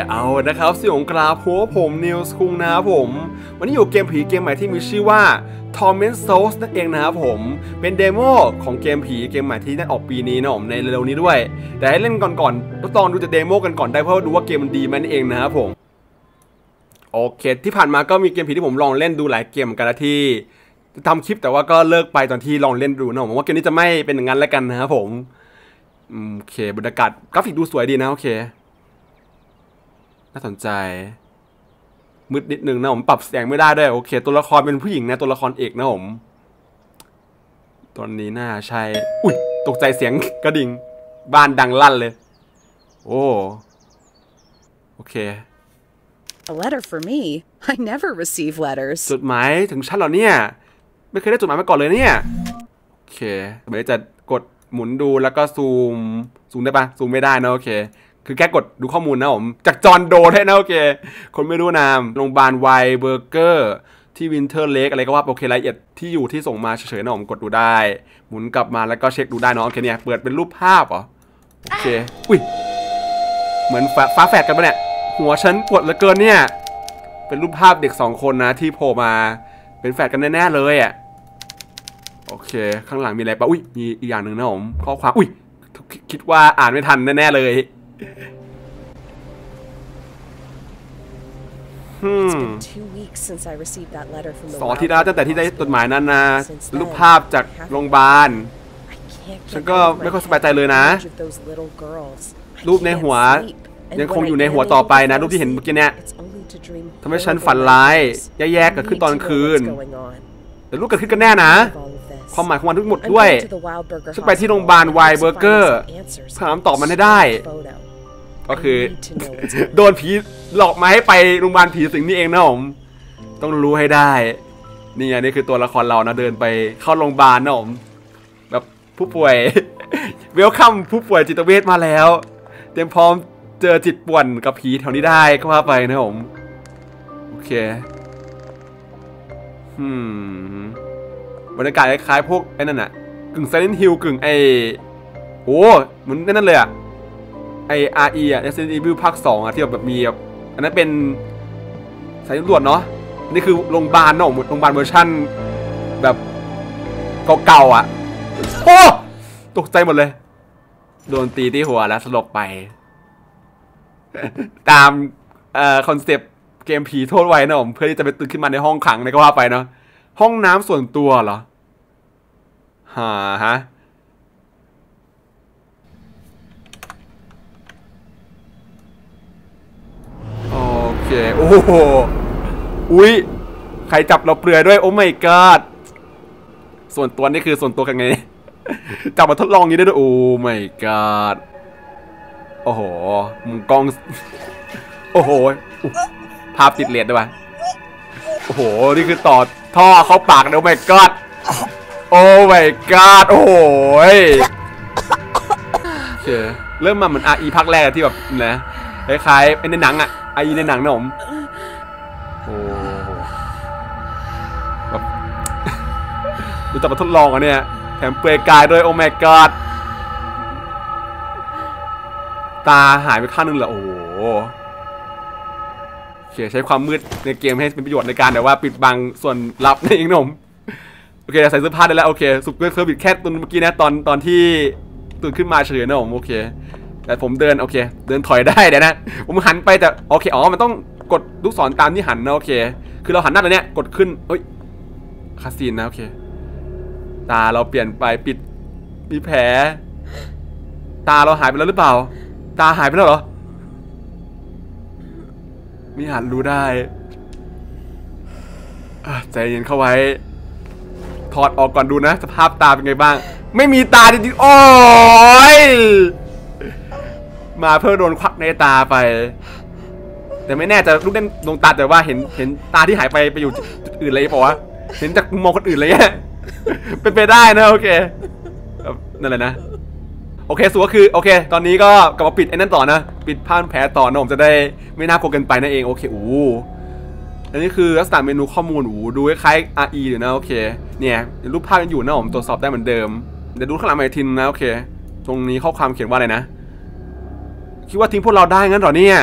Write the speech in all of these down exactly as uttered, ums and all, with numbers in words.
เอานะครับเสียงกราบหัวผมนิวส์คุงนะครับผมวันนี้อยู่เกมผีเกมใหม่ที่มีชื่อว่า Torment Souls นั่นเองนะครับผมเป็นเดโมของเกมผีเกมใหม่ที่ได้ออกปีนี้นะผมในเร็วๆนี้ด้วยแต่ให้เล่นก่อนๆทดลองดูจะเดโมกันก่อนได้เพราะดูว่าเกมมันดีมันเองนะครับผมโอเคที่ผ่านมาก็มีเกมผีที่ผมลองเล่นดูหลายเกมเหมือนกันที่ทำคลิปแต่ว่าก็เลิกไปตอนที่ลองเล่นดูนะผมว่าเกมนี้จะไม่เป็นอย่างนั้นแล้วกันนะครับผมโอเคบรรยากาศกราฟิกดูสวยดีนะโอเคน่าสนใจมืดนิดนึงนะผมปรับแสงไม่ได้ด้วยโอเคตัวละครเป็นผู้หญิงนะตัวละครเอกนะผมตอนนี้น่าใช่อุ้ยตกใจเสียงกระดิ่งบ้านดังลั่นเลยโอ้โอเค A letter for me. I never receive letters. จดหมายถึงฉันเหรอเนี่ยไม่เคยได้จดหมายมาก่อนเลยเนี่ยโอเคเดี๋ยวจะกดหมุนดูแล้วก็ซูมซูมได้ปะซูมไม่ได้นะโอเคคือแค่กดดูข้อมูลนะผมจากจอห์นโดได้นะโอเคคนไม่รู้นามโรงพยาบาลไวเบอร์เกอร์ที่วินเทอร์เลกอะไรก็ว่าโอเครายละเอียดที่อยู่ที่ส่งมาเฉยๆนะผมกดดูได้หมุนกลับมาแล้วก็เช็คดูได้เนาะโอเคเนี่ยเปิดเป็นรูปภาพเหรอโอเคอุ้ยเหมือนฟ้าแฝดกันปะเนี่ยหัวฉันปวดเหลือเกินเนี่ยเป็นรูปภาพเด็กสองคนนะที่โผล่มาเป็นแฝดกันแน่ๆเลยอ่ะโอเคข้างหลังมีอะไรปะอุ้ยมีอีกอย่างหนึ่งนะผมข้อความอุ้ยคิดว่าอ่านไม่ทันแน่ๆเลยสองอาทิตย์แล้วตั้งแต่ที่ได้จดหมายนั้นนะรูปภาพจากโรงพยาบาลฉันก็ไม่ค่อยสบายใจเลยนะรูปในหัวยังคงอยู่ในหัวต่อไปนะรูปที่เห็นเมื่อกี้เนี่ยทำให้ฉันฝันร้ายแย่ๆเกิดขึ้นตอนคืนแต่รูปเกิดขึ้นกันแน่นะความหมายของมันทั้งหมดด้วยฉันไปที่โรงพยาบาลไวเบอร์เกอร์ถามตอบมันให้ได้ก็คือโดนผีหลอกมาให้ไปโรงพยาบาลผีสิงนี่เองนะผมต้องรู้ให้ได้นี่ไงนี่คือตัวละครเรานะเดินไปเข้าโรงพยาบาลนะผมแบบผู้ป่วยเวลคัมผู้ป่วยจิตเวชมาแล้วเตรียมพร้อมเจอจิตป่วนกับผีแถวนี้ได้ก็ว่าไปนะผมโอเคอืมบรรยากาศคล้ายๆพวกไอ้นั่นน่ะกึ่ง Silent Hill กึ่งไอโอ้เหมือนนั่นเลยอะไอ อาร์ อี อ่ะ Resident Evil ภาคสองอ่ะที่แบบมีแบบอันนั้นเป็นสายตำรวจเนาะนี่คือโรงพยาบาลเนาะโรงพยาบาลเวอร์ชั่นแบบเก่าๆอ่ะโอ้ตกใจหมดเลยโดนตีที่หัวแล้วสลบไปตามเอ่อคอนเซปต์เกมผีโทษไว้นะผมเพื่อที่จะไปตื่นขึ้นมาในห้องขังในก็ว่าไปเนาะห้องน้ำส่วนตัวเหรอฮะฮะโอเคโอ้โหอุ้ยใครจับเราเปลือยด้วยโอ้ my god ส่วนตัวนี่คือส่วนตัวกันไงจับมาทดลองนี้ได้ด้วยโอ้ my god โอ้โหมุมกล้องโอ้โหภาพติดเลนด้วยวะโอ้โหนี่คือต่อท่อเข้าปากโอ้ my god โอ้ my god โอ้โหโอเคเริ่มมาเหมือน อาร์ อี ภาคแรกที่แบบนะคล้ายๆในหนังอ่ะไอในหนังนะผมโอ้แบบดูจับมาทดลองอ่ะเนี่ยแถมเปลือยกายด้วยโอ้ my god ตาหายไปข้างนึงเหรอโอ้โหโอเคใช้ความมืดในเกมให้เป็นประโยชน์ในการแต่ว่าปิดบังส่วนลับนี่เองนะผมโอเคใส่เสื้อผ้าได้แล้วโอเคสุดเซอร์วิสแค่ตอนเมื่อกี้นะตอนตอนที่ตื่นขึ้นมาเฉยนะผมโอเคแต่ผมเดินโอเคเดินถอยได้เดี๋ยวนะผมหันไปแต่โอเคอ๋อมันต้องกดลูกศรตามที่หันนะโอเคคือเราหันหน้าตรงเนี้ยกดขึ้นเฮ้ยคาซีนนะโอเคตาเราเปลี่ยนไปปิดมีแผลตาเราหายไปแล้วหรือเปล่าตาหายไปแล้วเหรอมีหันรู้ได้ใจเย็นเข้าไว้ถอดออกก่อนดูนะสภาพตาเป็นไงบ้างไม่มีตาจริงๆโอ้ยมาเพื่อโดนควักในตาไปแต่ไม่แน่จะลูกเล่นดวงตาแต่ว่าเห็นเห็นตาที่หายไปไปอยู่จุดอื่นอะไรเปล่าวะเห็นจากมุมมองคนอื่นอะไรเงี้ยเป็นไปได้นะโอเคนั่นแหละนะโอเคสุดก็คือโอเคตอนนี้ก็กลับมาปิดไอ้นั่นต่อนะปิดผ้าแผลต่อนะผมจะได้ไม่น่ากลัวเกินไปนั่นเองโอเคอู้อันนี้คือลักษณะเมนูข้อมูลอู้ดูคล้ายๆ อาร์ อี อยู่นะโอเคเนี่ยรูปภาพยังอยู่นะผมตรวจสอบได้เหมือนเดิมเดี๋ยวดูข้างหลังใหม่ทีนะโอเคตรงนี้ข้อความเขียนว่าอะไรนะคิดว่าทิ้งพวกเราได้งั้นหรอเนี่ยพ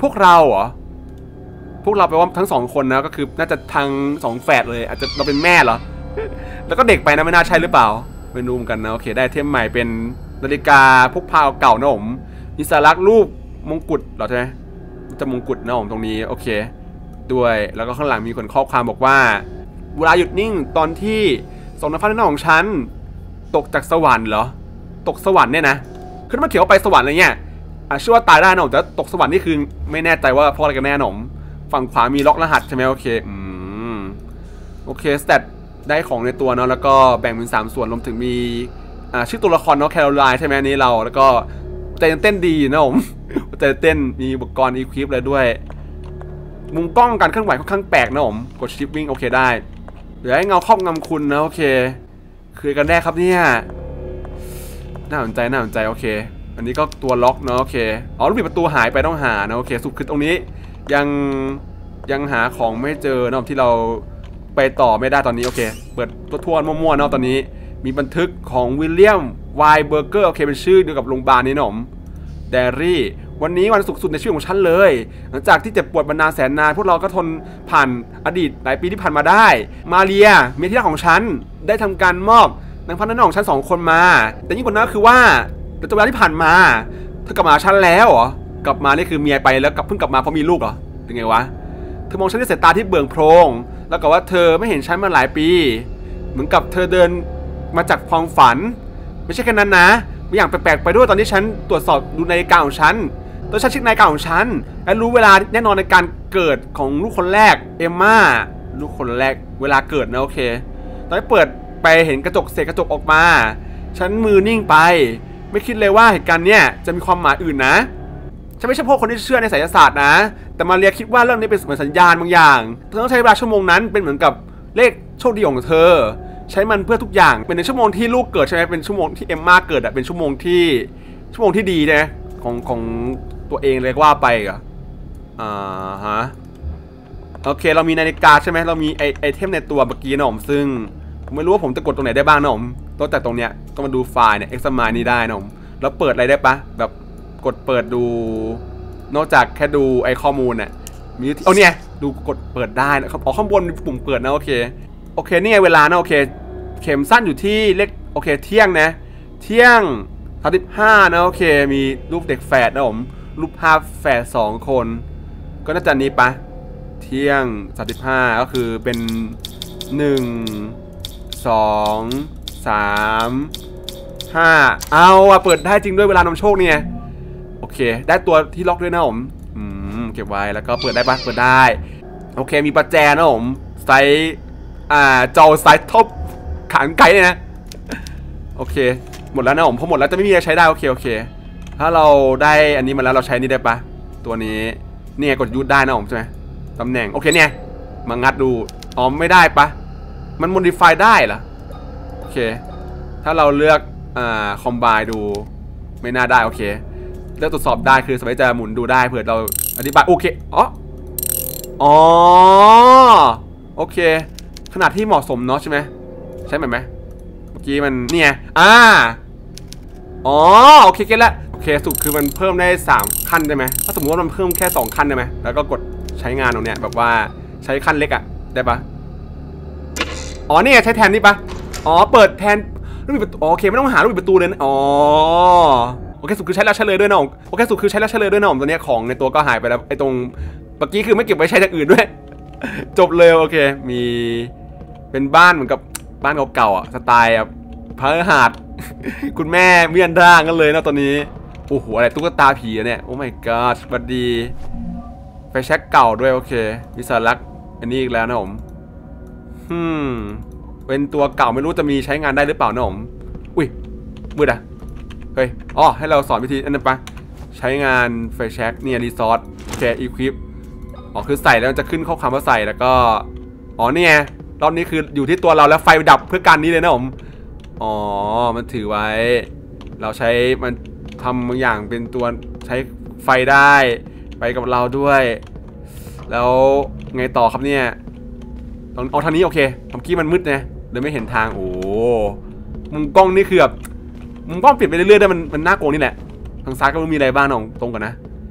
พวกเราเหรอพวกเราแปลว่าทั้งสองคนนะก็คือน่าจะทางสองแฝดเลยอาจจะเราเป็นแม่เหรอแล้วก็เด็กไปนะไม่น่าใช่หรือเปล่าไม่รู้เหมือนกันนะโอเคได้เทมใหม่เป็นนาฬิกาพกพาเก่านะผมมีสัญลักษณ์รูปมงกุฎเหรอใช่ไหมจะมงกุฎนะผมตรงนี้โอเคด้วยแล้วก็ข้างหลังมีคนข้อความบอกว่าเวลาหยุดนิ่งตอนที่สองน้ำฟ้าในหน้าของฉันตกจากสวรรค์เหรอตกสวรรค์เนี่ยนะคือมันเขียนว่าไปสวรรค์อะไรเงี้ยอ่ะเชื่อว่าตายได้นะผมแต่ตกสวรรค์นี่คือไม่แน่ใจว่าเพราะอะไรกันแน่หนมฝั่งขวามีล็อกรหัสใช่ไหมโอเคอืมโอเคสเตตได้ของในตัวเนาะแล้วก็แบ่งเป็นสามส่วนรวมถึงมีอ่าชื่อตัวละครเนาะแคโรไลน์ใช่ไหมนี้เราแล้วก็ใจเต้นดีนะผมใจเต้นมีอุปกรณ์อีควิปอะไรด้วยมุมกล้องการเคลื่อนไหวค่อนข้างแปลกนะผมกดชิปวิ่งโอเคได้เดี๋ยวให้เงาครอบงำคุณนะโอเคคือกันแน่ครับเนี่ยน่าสนใจน่าสนใจโอเคอันนี้ก็ตัวล็อกเนาะโอเคอ๋อลูกบิดประตูหายไปต้องหานะโอเคสุดคือตรงนี้ยังยังหาของไม่เจอเนาะที่เราไปต่อไม่ได้ตอนนี้โอเคเปิดทั่วๆมั่วๆเนาะตอนนี้มีบันทึกของวิลเลียมไวเบอร์เกอร์โอเคเป็นชื่อเดียวกับโรงพยาบาลนี้หนอมเดรี่วันนี้วันสุขสุดในชีวิตของฉันเลยหลังจากที่เจ็บปวดมานานแสนนานพวกเราก็ทนผ่านอดีตหลายปีที่ผ่านมาได้มาเรียเมียที่รักของฉันได้ทำการมอบนางพันธุ์น้องของฉันสองคนมาแต่ยิ่งกว่านั้นคือว่าแต่ตัวเวลาที่ผ่านมาเธอกลับมาฉันแล้วเหรอกลับมานี่คือเมียไปแล้วกลับเพิ่งกลับมาเพราะมีลูกเหรอเป็นไงวะเธอมองฉันด้วยสายตาที่เบิ่งโพรงแล้วก็ว่าเธอไม่เห็นฉันมาหลายปีเหมือนกับเธอเดินมาจากความฝันไม่ใช่แค่นั้นนะมีอย่างแปลกๆไปด้วยตอนที่ฉันตรวจสอบดูนาฬิกาของฉันตอนฉันเช็คนาฬิกาของฉันและรู้เวลาแน่นอนในการเกิดของลูกคนแรกเอมม่าลูกคนแรกเวลาเกิดนะโอเคตอนที่เปิดไปเห็นกระจกเศษกระจกออกมาฉันมือนิ่งไปไม่คิดเลยว่าเหตุการณ์เนี้ยจะมีความหมายอื่นนะฉันไม่ใช่พวกคนที่เชื่อในไสยศาสตร์นะแต่มาเรียคิดว่าเรื่องนี้เป็นเหมือนสัญญาณบางอย่างเธอต้องใช้เวลาชั่วโมงนั้นเป็นเหมือนกับเลขโชคดีของเธอใช้มันเพื่อทุกอย่างเป็นในชั่วโมงที่ลูกเกิดใช่ไหมเป็นชั่วโมงที่เอมม่าเกิดอะเป็นชั่วโมงที่ชั่วโมงที่ดีนะของของตัวเองเลยว่าไปเหรออ่าฮะโอเคเรามีนาฬิกาใช่ไหมเรามีไอไอเทมในตัวเมื่อกี้นะผมซึ่งผมไม่รู้ว่าผมจะกดตรงไหนได้บ้างนะผมต้องจากตรงเนี้ยต้องมาดูไฟล์เนี่ย examine นี้ได้นะผมแล้วเปิดอะไรได้ปะแบบกดเปิดดูนอกจากแค่ดูไอข้อมูลน่ะมีเอาเนี่ยดูกดเปิดได้นะครับอ๋อข้างบนมีปุ่มเปิดนะโอเคโอเคนี่ไงเวลานะโอเคเข็มสั้นอยู่ที่เลขโอเคเที่ยงนะเที่ยงสามสิบห้านะโอเคมีรูปเด็กแฝดนะผมรูปภาพแฝดสองคนก็น่าจะนี้ปะเที่ยงสามสิบห้าก็คือเป็นหนึ่งสองสามห้าเอาอะเปิดได้จริงด้วยเวลานำโชคเนี่ยโอเคได้ตัวที่ล็อกด้วยนะผมอืมเก็บไว้แล้วก็เปิดได้ปะเปิดได้โอเคมีประแจนะผมไซส์อ่าจอไซส์ท็อปขางไกลเลยนะโอเคหมดแล้วนะผมพอหมดแล้วจะไม่มีอะไรใช้ได้โอเคโอเคถ้าเราได้อันนี้มาแล้วเราใช้นี่ได้ปะตัวนี้เนี่ยกดยูดได้นะผมใช่ไหมตำแหน่งโอเคเนี่ยมางัดดูอ๋อไม่ได้ปะมันโมดิฟายได้เหรอโอเคถ้าเราเลือกอ่าคอมไบน์ดูไม่น่าได้โอเคเลือกตรวจสอบได้คือสมัยจะหมุนดูได้เผื่อเราอธิบายโอเคอ๋ออ๋อโอเคขนาดที่เหมาะสมเนาะใช่ไหมใช่ไหมไหมเมื่อกี้มันเนี่ยอ่าอ๋อโอเคเก็ตแล้วโอเคสุดคือมันเพิ่มได้สามขั้นได้ไหมถ้าสมมติว่ามันเพิ่มแค่สองขั้นได้ไหมแล้วก็กดใช้งานตรงเนี้ยแบบว่าใช้ขั้นเล็กอะได้ปะอ๋อนี่ไงใช้แทนนี่ปะอ๋อเปิดแทนลูกบิดประตูโอเคไม่ต้องหาลูกบิดประตูเลยอ๋อโอเคสุดคือใช้แล้วใช้เลยด้วยน้องโอเคสุดคือใช้แล้วใช้เลยด้วยน้องตัวเนี้ยของในตัวก็หายไปแล้วไอ้ตรงเมื่อกี้คือไม่เก็บไว้ใช้อย่างอื่นด้วยจบเลยโอเคมีเป็นบ้านเหมือนกับบ้านเก่าๆอ่ะสไตล์แบบพระหาดคุณแม่เมียนร่างกันเลยนะตอนนี้โอ้โหอะไรตุ๊กตาผีเนี่ยโอ้ my god สวัสดีไฟแช็กเก่าด้วยโอเคมีสารักอันนี้อีกแล้วนะผมฮึมเป็นตัวเก่าไม่รู้จะมีใช้งานได้หรือเปล่านะผมอุ้ยมืดอ่ะเฮ้ยอ๋อให้เราสอนวิธีอันนั้นปะใช้งานไฟแช็กเนี่ยรีซอสโอเคอีควิปอ๋อคือใส่แล้วจะขึ้นข้อความว่าใส่แล้วก็อ๋อเนี่ยรอบนี้คืออยู่ที่ตัวเราแล้วไฟดับเพื่อการนี้เลยนะผมอ๋อมันถือไว้เราใช้มันทำบางอย่างเป็นตัวใช้ไฟได้ไปกับเราด้วยแล้วไงต่อครับเนี่ยตอนเอาทางนี้โอเคเมื่อกี้มันมืดนะเลยไม่เห็นทางโอ้มุมกล้องนี่คือแบบมุมกล้องเปลี่ยนไปเรื่อยๆได้มันมันน่ากลัวนี่แหละทางซ้ายก็มีอะไรบ้างน้องตรงกันนะ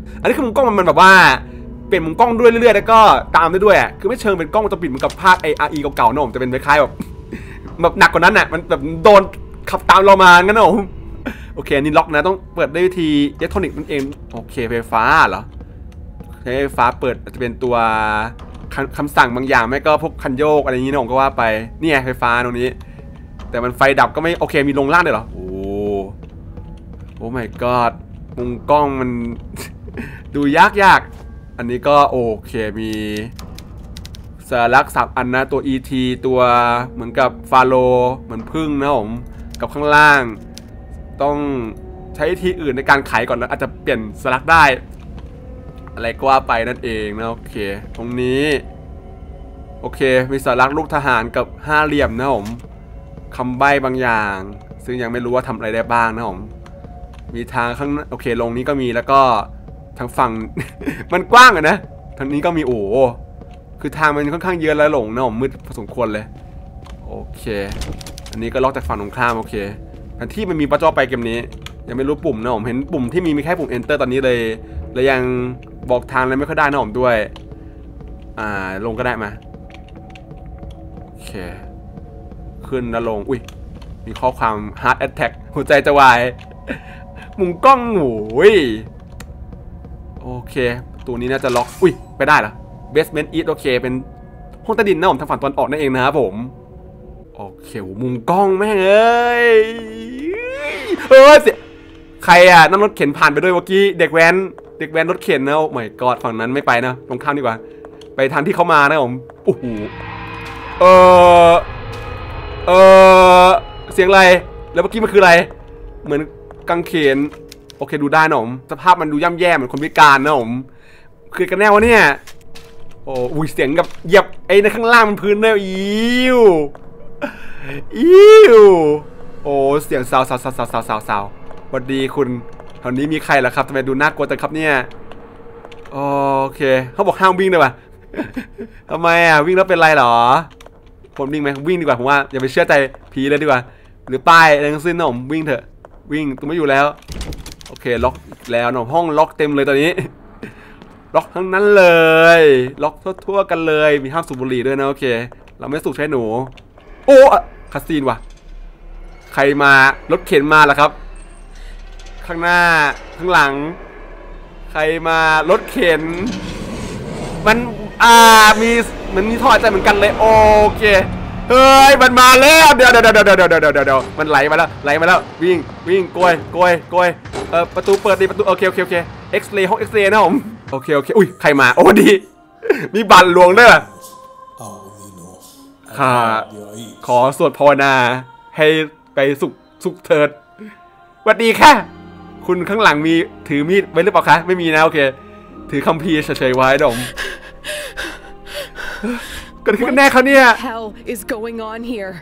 อันนี้คือมุมกล้องมันแบบว่าเปลี่ยนมุมกล้องด้วยเรื่อยๆแล้วก็ตามได้ด้วยอ่ะคือไม่เชิงเป็นกล้องวงจรปิดเหมือนกับภาคไออาร์อีเก่าๆนะผมจะเป็นคล้ายๆแบบแบบหนักกว่านั้นอ่ะมันแบบโดนขับตามเรามางั้นนะผมโอเคนี่ล็อกนะต้องเปิดด้วยวิธีอิเล็กทรอนิกส์นั่นเองโอเคไฟฟ้าเหรอใช้ไฟฟ้าเปิดจะเป็นตัวคำสั่งบางอย่างไม่ก็พวกคันโยกอะไรอย่างนี้นะผมก็ว่าไปนี่ไงไฟฟ้าตรงนี้แต่มันไฟดับก็ไม่โอเคมีลงล่างด้วยเหรอโอ้โอ้ my god มุมกล้องมัน ดูยากยากอันนี้ก็โอเคมีสัญลักษณ์สับอันนะตัว อี ที ตัวเหมือนกับฟาโลเหมือนพึ่งนะผมกับข้างล่างต้องใช้ทีอื่นในการไขก่อนแล้วอาจจะเปลี่ยนสัญลักษณ์ได้อะไรก็ว่าไปนั่นเองนะโอเคตรงนี้โอเคมีสัญลักษณ์รูปทหารกับห้าเหลี่ยมนะผมคำใบ้บางอย่างซึ่งยังไม่รู้ว่าทำอะไรได้บ้างนะผมมีทางข้างโอเคลงนี้ก็มีแล้วก็ทางฝั่ง มันกว้างอะนะทางนี้ก็มีโอ้คือทางมันค่อนข้างเยอะแล้วหลงนะผมมืดพอสมควรเลยโอเคอันนี้ก็ล็อกจากฝั่งตรงข้ามโอเคแผนที่มันมีปะจ้อไปเกมนี้ยังไม่รู้ปุ่มนะผมเห็นปุ่มที่มีมีแค่ปุ่ม enter ตอนนี้เลยเลยยังบอกทางเลยไม่ค่อยได้นะผมด้วยอ่าลงก็ได้มาโอเคขึ้นแล้วลงอุ้ยมีข้อความ heart attack หัวใจจะวายมุมกล้องโอ้ยโอเคตัวนี้น่าจะล็อกอุ้ยไปได้เหรอ basement east โอเคเป็นห้องใต้ดินนะผมทางฝั่งตอนออกนั่นเองนะครับผมโอเคมุมกล้องแม่งเอ้ยเฮ้ยเสียใครอ่ะนั่งรถเข็นผ่านไปด้วยเมื่อกี้เด็กแว้นเด็กแว้นรถเข็นนะโอ้ my god ฝั่งนั้นไม่ไปนะตรงข้ามดีกว่าไปทางที่เขามานะผมโอ้โหเออเออเสียงอะไรแล้วเมื่อกี้มันคืออะไรเหมือนกางเขนโอเคดูได้นะผมสภาพมันดูย่ำแย่เหมือนคนพิการนะผมคือกันแน่วะเนี่ยโอ้อุ้ยเสียงกับเหยียบไอ้ในข้างล่างมันพื้นเนี่ยอิวอิวโอ้เสียงสาวสาวสาวสาวสาวสาวสาวสวัสดีคุณแถวนี้มีใครล่ะครับทำไมดูน่ากลัวจังครับเนี่ยโอเคเขาบอกห้ามวิ่งเลยว่ะทำไมอ่ะวิ่งแล้วเป็นไรหรอผมวิ่งไหมวิ่งดีกว่าผมว่าอย่าไปเชื่อใจผีเลยดีกว่าหรือป้ายอะไรทั้งสิ้นนะผมวิ่งเถอะวิ่งตัวไม่อยู่แล้วโอเคล็อกแล้วเนาะห้องล็อกเต็มเลยตอนนี้ล็อกทั้งนั้นเลยล็อกทั่วๆกันเลยมีห้ามสูบบุหรี่ด้วยนะโอเคเราไม่สูบใช้หนูโอ้คาซีนว่ะใครมารถเข็นมาล่ะครับข้างหน้าข้างหลังใครมารถเข็นมันอ่ามีมันมีท่อใจเหมือนกันเลยโอเคเฮ้ยมันมาแล้วเดี๋ยวเดี๋ยวเดี๋ยวเดี๋ยวเดี๋ยวเดี๋ยวเดี๋ยวมันไหลมาแล้วไหลมาแล้ววิ่งวิ่งโกยโกยโกยเออประตูเปิดดิประตูโอเคโอเคโอเคเอ็กซเรย์ห้องเอ็กซเรย์นะผมโอเคโอเคอุ้ยใครมาโอ้ดีมีบัตรหลวงด้วยข้าขอสวดภาวนาให้ไปสุขสุขเถิดสวัสดีค่ะคุณข้างหลังมีถือมีดไว้หรือเปล่าคะไม่มีนะโอเคถือคัมภีร์เฉยๆไว้ดมเกิดขึ้นกันแน่เขาเนี่ย Hell is going on here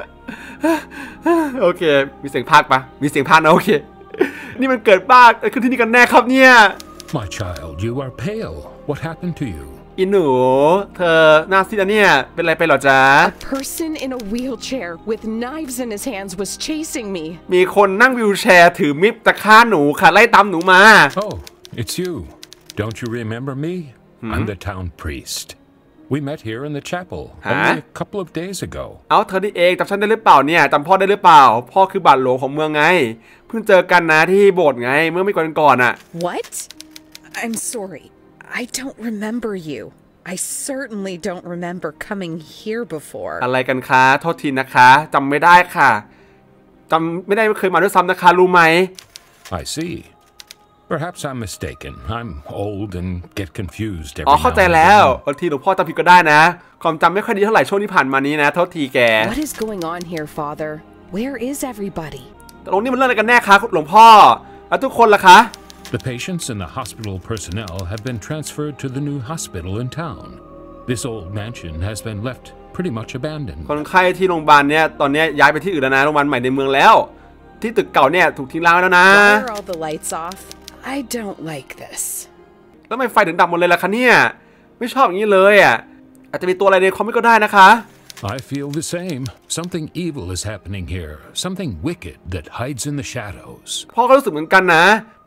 โอเคมีเสียงพากย์ปะมีเสียงพากย์นะโอเคนี่มันเกิดบ้าขึ้นที่นี่กันแน่ครับเนี่ย My child, you are pale. What happened to you? อินหนูเธอหน้าซีดนะเนี่ยเป็นไรไปหรอจ๊ะ A person in a wheelchair with knives in his hands was chasing me มีคนนั่งวีลแชร์ถือมิดจะฆ่าหนูค่ะไล่ตามหนูมา Oh, it's you. Don't you remember me? Hmm? I'm the town priest. We met here in the chapel only a couple of days ago. เอาเธอนี่เองจำฉันได้หรือเปล่าเนี่ยจำพ่อได้หรือเปล่าพ่อคือบาทหลวงของเมืองไงเพิ่งเจอกันนะที่โบสถ์ไงเมื่อไม่ก่อนก่อนอะ What? I'm sorry. I don't remember you. I certainly don't remember coming here before. อะไรกันคะโทษทีนะคะจำไม่ได้ค่ะจำไม่ได้เคยมาด้วยซ้ำนะคะรู้ไหม I see.Perhaps I'm mistaken. I'm old and get confused every อ๋อ now เข้าใจ and แล้วบาง then. ทีหลวงพ่อจำผิดก็ได้นะความจำไม่ค่อยดีเท่าไหร่ช่วงที่ผ่านมานี้นะโทษทีแก What is going on here, Father? Where is everybody? ตรงนี้มันเรื่องอะไรกันแน่คะหลวงพ่อแล้วทุกคนล่ะคะ The patients and the hospital personnel have been transferred to the new hospital in town. This old mansion has been left pretty much abandoned. คนไข้ที่โรงพยาบาลเนี่ยตอนนี้ย้ายไปที่อื่นแล้วนะโรงพยาบาลใหม่ในเมืองแล้วที่ตึกเก่าเนี่ยถูกทิ้งร้างแล้วนะ Why are all the lights off?I don't like this. แล้วทำไมไฟถึงดับหมดเลยล่ะคะเนี่ยไม่ชอบอย่างนี้เลยอ่ะอาจจะมีตัวอะไรในคอมมิกก็ได้นะคะ I feel the same. Something evil is happening here. Something wicked that hides in the shadows. พ่อก็รู้สึกเหมือนกันนะ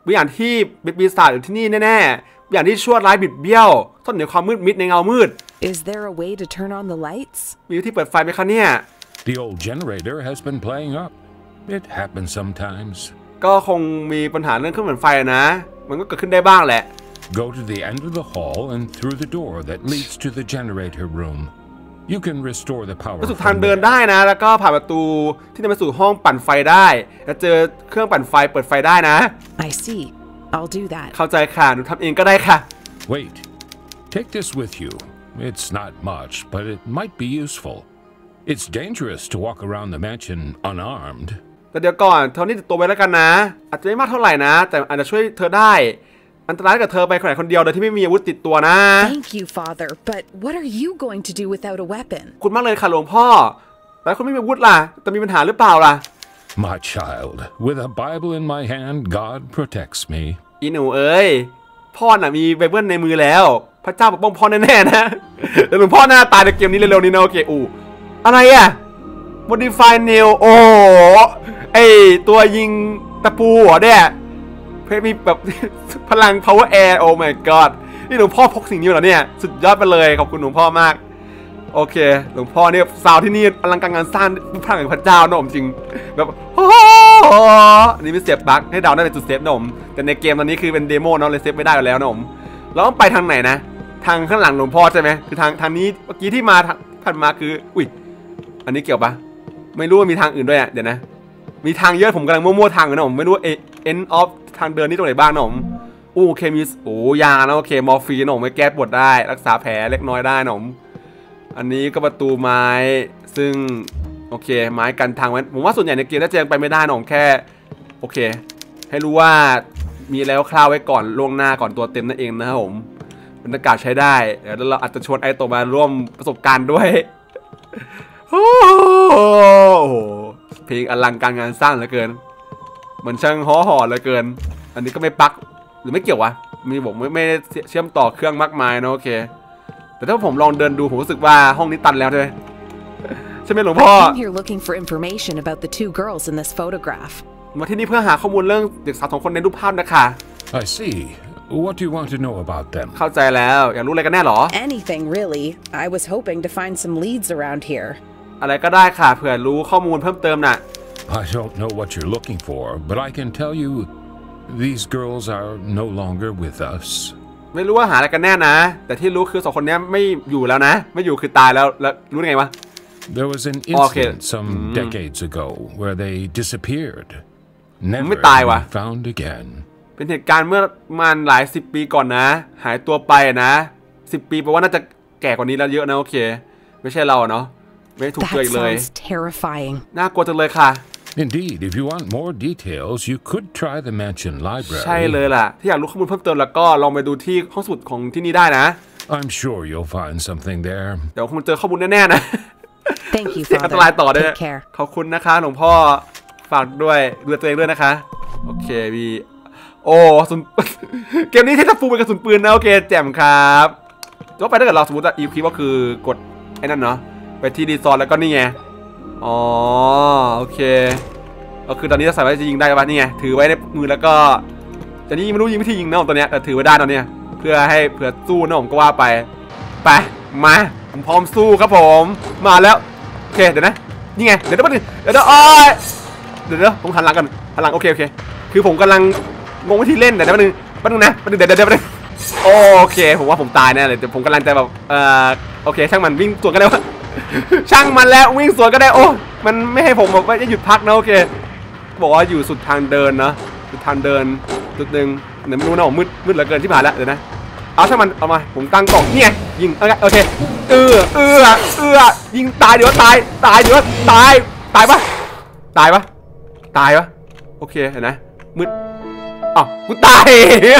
วิญญาณที่เป็นปีศาจอยู่ที่นี่แน่ๆวิญญาณที่ชั่วร้ายบิดเบี้ยวซ่อนอยู่ในความมืดมิดในเงามืด Is there a way to turn on the lights? มีวิธีเปิดไฟไหมคะเนี่ย The old generator has been playing up. It happens sometimes. ก็คงมีปัญหาเรื่องเครื่องปั่นไฟนะมันก็เกิดขึ้นได้บ้างแหละ Go to the end of the hall and through the door that leads to the generator room. You can restore the power. ไปสู่ทางเดินได้นะแล้วก็ผ่านประตูที่จะไปสู่ห้องปั่นไฟได้แล้วเจอเครื่องปั่นไฟเปิดไฟได้นะ I see. I'll do that. เข้าใจค่ะหนูทำเองก็ได้ค่ะ Wait. Take this with you. It's not much, but it might be useful. It's dangerous to walk around the mansion unarmed. แต่เดี๋ยวก่อนเท่านี้ติดตัวไว้แล้วกันนะอาจจะไม่มากเท่าไหร่นะแต่อาจจะช่วยเธอได้อันตรายกับเธอไปคนไหนคนเดียวโดยที่ไม่มีอาวุธติดตัวนะ Thank you, Father, but what are you going to do without a weapon? คุณมากเลยค่ะหลวงพ่อแต่คุณไม่มีอาวุธล่ะจะมีปัญหาหรือเปล่าล่ะ My child, with a Bible in my hand, God protects me. อีหนูเอ้ยพ่อน่ะมีไบเบิลในมือแล้วพระเจ้าปกป้องพ่อแน่ๆนะแต่หลวงพ่อหน้าตายในเกมนี้เร็วๆนี้นะโอเคอูอะไรอ่ะ Modify Nail โอ้ไอตัวยิงตะปูเหรอเนี่ยเพื่อมีแบบพลัง power air โอ้ my god นี่หลวงพ่อพกสิ่งนี้เหรอเนี่ยสุดยอดไปเลยขอบคุณหลวงพ่อมากโอเคหลวงพ่อเนี่ยซาวที่นี่อลังการงานสร้างพลังแห่งพระเจ้านะผมจริงแบบโอ้อันนี้ไม่เสียบบั๊กให้เดาได้เป็นจุดเซฟนะผมแต่ในเกมตอนนี้คือเป็นเดโมเนาะเลยเซฟไม่ได้แล้วนะผมเราต้องไปทางไหนนะทางข้างหลังหลวงพ่อใช่ไหมคือทางทางนี้เมื่อกี้ที่มาผ่านมาคืออุ้ยอันนี้เกี่ยวปะไม่รู้ว่ามีทางอื่นด้วยอ่ะเดี๋ยวนะมีทางเยอะผมกำลังมั่วๆทางนะผมไม่รู้เอ end of ทางเดินนี่ตรงไหนบ้างนะผมโอเคมีโอ้ยานะโอเคมอร์ฟีนนะผมไม่แก้ปวดได้รักษาแผลเล็กน้อยได้นะผมอันนี้ก็ประตูไม้ซึ่งโอเคไม้กันทางไว้ผมว่าส่วนใหญ่ในเกมน่าจะยังไปไม่ได้นะผมแค่โอเคให้รู้ว่ามีแล้วคร่าวไว้ก่อนล่วงหน้าก่อนตัวเต็มนั่นเองนะครับผมบรรยากาศใช้ได้เดี๋ยวเราอาจจะชวนไอ้ตัวมาร่วมประสบการณ์ด้วยโอ้โหเพลงอลังการงานสร้างเหลือเกินเหมือนช่างห่อห่อเหลือเกินอันนี้ก็ไม่ปักหรือไม่เกี่ยววะมีบอกไม่ไม่เชื่อมต่อเครื่องมากมายนะโอเคแต่ถ้าผมลองเดินดูผมรู้สึกว่าห้องนี้ตันแล้วใช่ไหมใช่ไหมหลวงพ่อ I'm here looking for information about the two girls in this photograph. มาที่นี่เพื่อหาข้อมูลเรื่องเด็กสาวสองคนในรูปภาพนะคะ I see. What do you want to know about them? เข้าใจแล้วอยากรู้อะไรกันแน่หรอ Anything, really. I was hoping to find some leads around here. อะไรก็ได้ค่ะเผื่อรู้ข้อมูลเพิ่มเติมน่ะ I don't know what you're looking for, but I can tell you these girls are no longer with us. ไม่รู้ว่าหาอะไรกันแน่นะแต่ที่รู้คือสองคนนี้ไม่อยู่แล้วนะไม่อยู่คือตายแล้วแล้วรู้ได้ไงวะ There was an incident some decades ago where they disappeared, never found again. เป็นเหตุการณ์เมื่อประมาณหลายสิบปีก่อนนะหายตัวไปนะสิบปีแปลว่าน่าจะแก่กว่านี้แล้วเยอะนะโอเคไม่ใช่เราเนาะไม่ถูกเจออีกเลย That sounds terrifying. น่ากลัวจังเลยค่ะ Indeed, if you want more details, you could try the mansion library. ใช่เลยล่ะที่อยากรู้ข้อมูลเพิ่มเติมแล้วก็ลองไปดูที่ห้องสมุดของที่นี่ได้นะ I'm sure you'll find something there. เดี๋ยวคงเจอข้อมูลแน่ๆนะ Thank you, เสียงอันตรายต่อ Father. ด้วย Take care. ขอบคุณนะคะหลวงพ่อฝากด้วยดูแลตัวเองด้วยนะคะโอเคมีโอ้สุน เกมนี้ที่จะฟูเป็นกระสุนปืนนะโอเคแจ่มครับก็ไปถ้าเกิดเราสมมติว่าอีพีก็คือกดไอ้นั่นเนาะไปที่ดีซอนแล้วก็นี่ไงอ๋อโอเคก็คือตอนนี้จะใส่ไว้จะยิงได้ป่ะนี่ไงถือไว้ในมือแล้วก็แต่นี่ไม่รู้ยิงวิธียิงนะตอนนี้แต่ถือไว้ได้ตอนนี้เพื่อให้เผื่อสู้นะผมก็ว่าไปไปมาผมพร้อมสู้ครับผมมาแล้วโอเคเดี๋ยวนะนี่ไงเดี๋ยวเดี๋ยวเดี๋ยวเดี๋ยวอ้อยเดี๋ยวเดี๋ยวผมหันหลังกันหันหลังโอเคโอเคคือผมกำลังงงวิธีเล่นแต่แป๊บนึงแป๊บนึงนะแป๊บนึงเดี๋ยวเดี๋ยวเดี๋ยวโอเคผมว่าผมตายแน่เลยแต่ผมกำลังจะแบบเอ่อโอเคช่างมันวิ่งสวนกันได้วะช่างมันแล้ววิ่งสวนก็ได้โอ้มันไม่ให้ผมแบบว่าหยุดพักนะโอเคบอกว่าอยู่สุดทางเดินนะสุดทางเดินจุดหนึ่งเดี๋ยวไม่รู้นะผมมืดมืดเหลือเกินที่ผ่านแล้วเดี๋ยวนะเอาช่างมันเอามาผมตั้งกล่องนี่ไงยิงโอเคเออเออเออยิงตายเดี๋ยวตายตายเดี๋ยวตายตายปะตายปะตายปะโอเคเห็นไหมมืดอ้าวกูตาย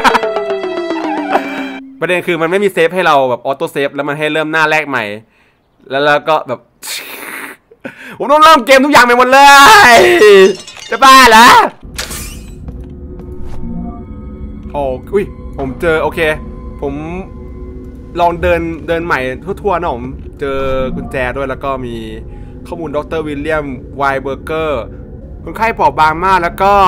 ประเด็นคือมันไม่มีเซฟให้เราแบบออโต้เซฟแล้วมันให้เริ่มหน้าแรกใหม่แล้วเราก็แบบผมต้องเริ่มเกมทุกอย่างใหม่หมดเลยจะบ้าเหรอโอ้อุ้ยผมเจอโอเคผมลองเดินเดินใหม่ทั่วๆนะผมเจอกุญแจด้วยแล้วก็มีข้อมูลดร.วิลเลียมไวเบอร์เกอร์คนไข้ปอบบางมากแล้วก็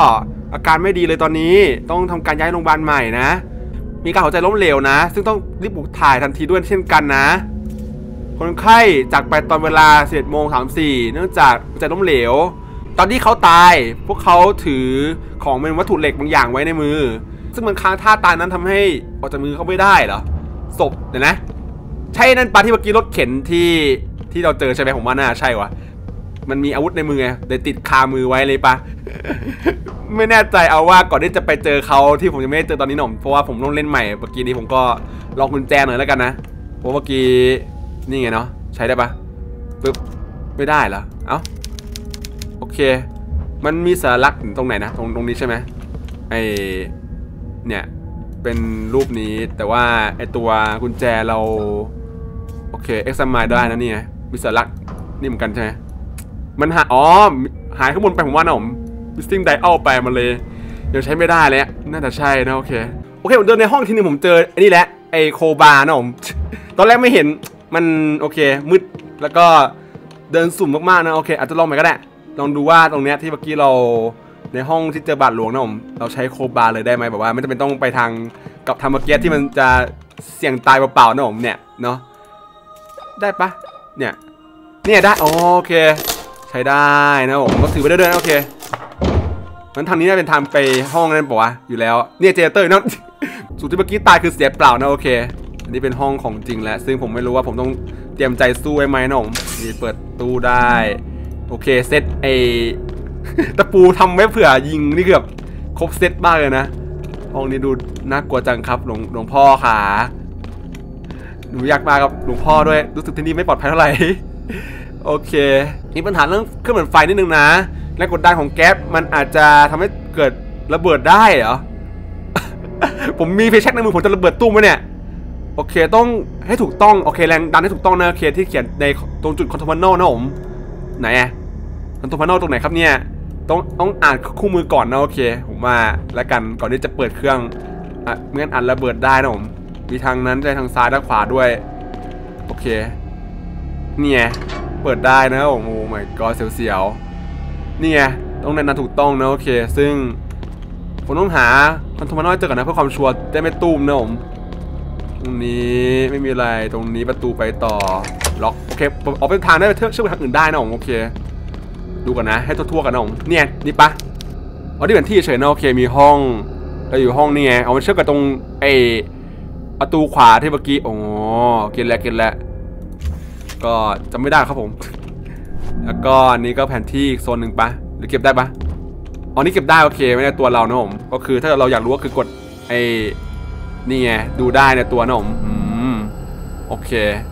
อาการไม่ดีเลยตอนนี้ต้องทำการย้ายโรงพยาบาลใหม่นะมีการหัวใจล้มเหลวนะซึ่งต้องรีบบุกถ่ายทันทีด้วยเช่นกันนะคนไข้จากไปตอนเวลาสิบเอ็ดโมงสามสิบสี่เนื่องจากหัวใจล้มเหลวตอนที่เขาตายพวกเขาถือของเป็นวัตถุเหล็กบางอย่างไว้ในมือซึ่งมันค้างท่าตายนั้นทำให้ออกจากมือเขาไม่ได้เหรอศพเดี๋ยวนะใช่นั่นปะที่เมื่อกี้รถเข็นที่ที่เราเจอใช่ไหมผมว่าน่าใช่วะมันมีอาวุธในมือไงเลยติดคามือไว้เลยปะ ไม่แน่ใจเอาว่าก่อนที่จะไปเจอเขาที่ผมยังไม่ได้เจอตอนนี้หน่อมเพราะว่าผมต้องเล่นใหม่เมื่อกี้นี้ผมก็ลองกุญแจหน่อยแล้วกันนะเพราะเมื่อกี้นี่ไงเนาะใช้ได้ปะปึ๊บไม่ได้เหรอเอ้าโอเคมันมีสัญลักษณ์ตรงไหนนะตรงตรงนี้ใช่ไหมไอเนี่ยเป็นรูปนี้แต่ว่าไอตัวกุญแจเราโอเคเอ็กซ์มายได้นะนี่ไงมีสัญลักษณ์นี่เหมือนกันใช่ไหมมันหาอ๋อหายข้างบนไปผมว่านะผมมิสติ้งไดอัลไปมันเลยยังใช้ไม่ได้เลยน่าจะใช่นะโอเคโอเคผมเดินในห้องทีนึงผมเจอไอ้นี่แหละไอโคบาร์นะผมตอนแรกไม่เห็นมันโอเคมืดแล้วก็เดินสุ่มมากๆนะโอเคอาจจะลองไปก็ได้ลองดูว่าตรงเนี้ยที่เมื่อกี้เราในห้องที่เจอบาทหลวงนะผมเราใช้โคบาร์เลยได้ไหมแบบว่าไม่จำเป็นต้องไปทางกับทางเมื่อกี้ที่มันจะเสี่ยงตายเปล่าๆนะผมเนี่ยเนาะได้ปะเนี่ยเนี่ยได้โอเคใช้ได้นะผมก็ถือไปเรื่อยๆโอเคงั้นทางนี้น่าเป็นทางไปห้องนั่นปะวะอยู่แล้วเนี่ยเจเตอร์นะสุดที่เมื่อกี้ตายคือเสียเปล่านะโอเคอันนี้เป็นห้องของจริงแล้วซึ่งผมไม่รู้ว่าผมต้องเตรียมใจสู้ไว้ไหมนะผมนี่เปิดตู้ได้โอเคเซตไอตะปูทำไว้เผื่อยิงนี่คือแบบครบเซตมากเลยนะห้องนี้ดูน่ากลัวจังครับหลวงหลวงพ่อขาหนูอยากมากับหลวงพ่อด้วยรู้สึกที่นี่ไม่ปลอดภัยเท่าไหร่โอเคมีปัญหาเรื่องเครื่องเหมือนไฟนิดนึงนะแรงกดดันของแก๊สมันอาจจะทำให้เกิดระเบิดได้เหรอ ผมมีไฟแช็กในมือผมจะระเบิดตู้ไหมเนี่ยโอเคต้องให้ถูกต้องโอเคแรงดันให้ถูกต้องนะโอเคที่เขียนในตรงจุดคอนโทรลพาเนลนะผมไหนอะคอนโทรลพาเนลตรงไหนครับเนี่ยต้องต้องอ่านคู่มือก่อนนะโอเคผมมาแล้วกันก่อนที่จะเปิดเครื่องอ่ะเมื่ออ่านระเบิดได้นะผมมีทางนั้นได้ทางซ้ายด้านขวาด้วยโอเคเนี่ยเปิดได้นะโอ้โหไม่ก็เสียวๆนี่ไงต้องแนะนำถูกต้องนะโอเคซึ่งผมต้องหาคอนโทรลพาเนลเจอก่อนนะเพื่อความชัวร์ได้ไม่ตุ้มนะผมตรงนี้ไม่มีอะไรตรงนี้ประตูไปต่อล็อกโอเคผมออกเป็นทางได้เชื่อมไปทางอื่นได้นะผมโอเคดูก่อนนะให้ทั่วๆกันนะผมเนี่ยนี่ปะเอาที่เป็นที่เฉยนะโอเคมีห้องเราอยู่ห้องนี่ไงเอามาเชื่อมกับตรงไอประตูขวาที่เมื่อกี้อ๋อเก็ตแล้วเก็ตแล้วก็จำไม่ได้ครับผมแล้วก็อันนี้ก็แผนที่อีกโซนหนึ่งปะหรือเก็บได้ปะอ๋อนี่เก็บได้โอเคไม่ได้ตัวเรานะผมก็คือถ้าเราอยากรู้ก็คือกดไอ้นี่ไงดูได้ในตัวนะผมอืมโอเค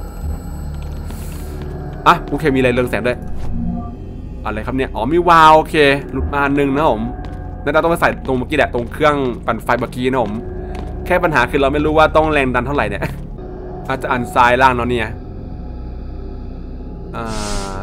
อ่ะโอเคมีอะไรเรืองแสงด้วยอะไรครับเนี่ยอ๋อมีวาล์วโอเคหลุดมาหนึ่งนะผมนั่นเราต้องไปใส่ตรงเมื่อกี้แหละตรงเครื่องปั่นไฟเมื่อกี้นะผมแค่ปัญหาคือเราไม่รู้ว่าต้องแรงดันเท่าไหร่เนี่ยอาจจะอันซ้ายล่างเนาะเนี่ยอ่า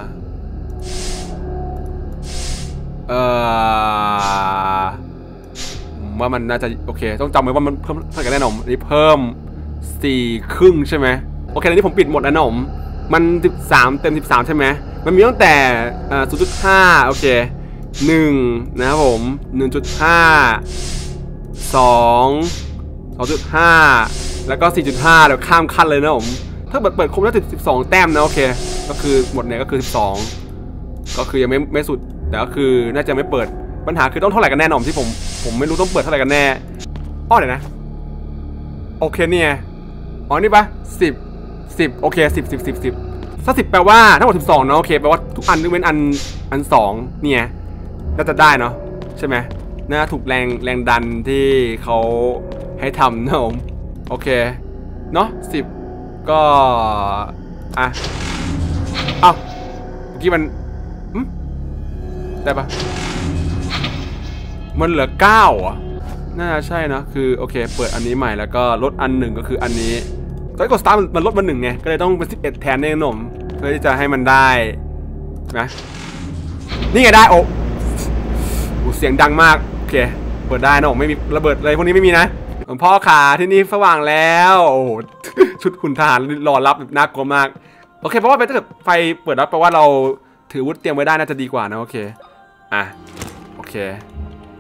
เอ่อว่ามันน่าจะโอเคต้องจำไว้ว่ามันเพิ่มเท่ากันแน่นอนอันนี้เพิ่มสี่ครึ่งใช่ไหมโอเคอันนี้ผมปิดหมดแล้วนะผมมันสิบสามเต็มสิบสามใช่ไหมมันมีตั้งแต่อ่า ศูนย์จุดห้า โอเคหนึ่งนะครับผม หนึ่งจุดห้า สอง สองจุดห้า แล้วก็ สี่จุดห้า เดี๋ยวข้ามขั้นเลยนะผมถ้าเปิดเปิดครบแล้วสิบสองแต้มนะโอเคก็คือหมดเนี่ยก็คือสิบสองก็คือยังไม่ไม่สุดแต่ก็คือน่าจะไม่เปิดปัญหาคือต้องเท่าไหร่กันแน่นอนที่ผมผมไม่รู้ต้องเปิดเท่าไหร่กันแน่อ้อเดี๋ยวนะโอเคเนี่ยอ๋อนี่ปะสิบ สิบโอเคสิบ สิบ สิบ สิบถ้าสิบแปลว่าทั้งหมดสิบสองเนาะโอเคแปลว่าทุกอันยกเว้นอันอันสองเนี่ยน่าจะได้เนาะใช่ไหมน่าถูกแรงแรงดันที่เขาให้ทำนะผมโอเคเนาะสิบก็อ่ะเอ้าเมื่อกี้มันได้ปะมันเหลือเก้าอ่ะน่าใช่นะคือโอเคเปิดอันนี้ใหม่แล้วก็ลดอันหนึ่งก็คืออันนี้ตอนกดสตาร์ทมันลดมาหนึ่งไงก็เลยต้องเป็นสิบเอ็ดแทนในขนมเพื่อที่จะให้มันได้นะนี่ไงได้โอ้เสียงดังมากโอเคเปิดได้นะผมไม่มีระเบิดอะไรพวกนี้ไม่มีนะหลวงพ่อขาที่นี่สว่างแล้วโอ้ชุดหุ่นทหารรอรับน่ากลัวมากโอเคเพราะว่าถ้าเกิดไฟเปิดรับแปลว่าเราถือวุธเตรียมไว้ได้น่าจะดีกว่านะโอเคอ่ะโอเค